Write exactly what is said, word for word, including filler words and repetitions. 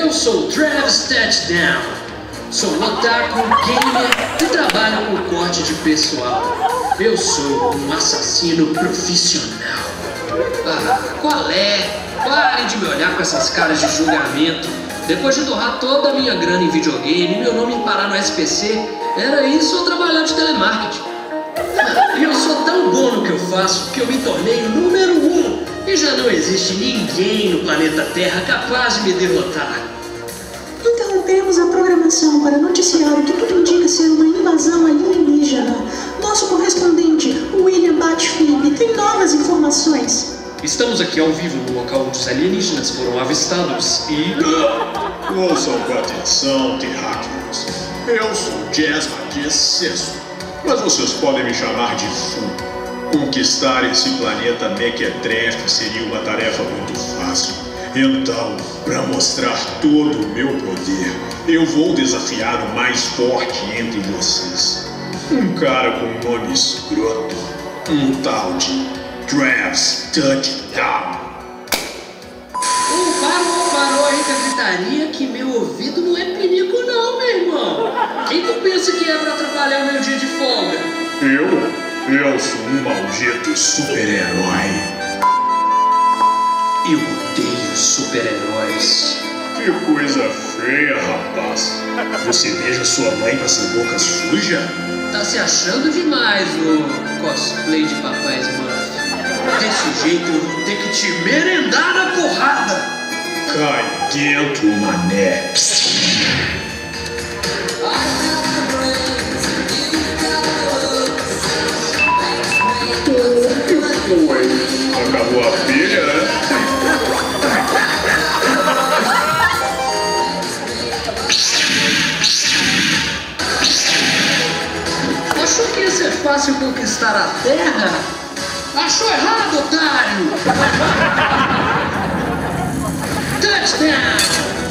Eu sou o Travis Touchdown. Sou um otaku, gamer e trabalho com corte de pessoal. Eu sou um assassino profissional. Ah, qual é? Parem de me olhar com essas caras de julgamento. Depois de torrar toda a minha grana em videogame e meu nome parar no S P C, era isso ou trabalhar de telemarketing. Ah, e eu sou tão bom no que eu faço que eu me tornei o número um. E já não existe ninguém no planeta Terra capaz de me derrotar. Interrompemos a programação para noticiar o que tudo indica ser uma invasão alienígena. Nosso correspondente, William Batfield, tem novas informações. Estamos aqui ao vivo no local onde os alienígenas foram avistados e... Ouçam com atenção, terráqueos. Eu sou Jazz Matias sexto, mas vocês podem me chamar de Fu. Conquistar esse planeta mequetrefe seria uma tarefa muito fácil. Então, para mostrar todo o meu poder, eu vou desafiar o mais forte entre vocês. Um cara com um nome escroto. Um tal de Travis Touchdown. Oh, parou, parou aí com a gritaria que meu ouvido não é pinico não, meu irmão. Quem tu pensa que é pra atrapalhar o meu dia de folga? Eu? Eu sou um maldito super-herói. Eu odeio super-heróis. Que coisa feia, rapaz. Você beija sua mãe com essa boca suja? Tá se achando demais o cosplay de Papai Smurf. Desse jeito eu vou ter que te merendar na porrada. Cai dentro, mané. Foi. Acabou a pilha, né? Achou que ia ser fácil conquistar a Terra? Achou errado, otário! Touchdown!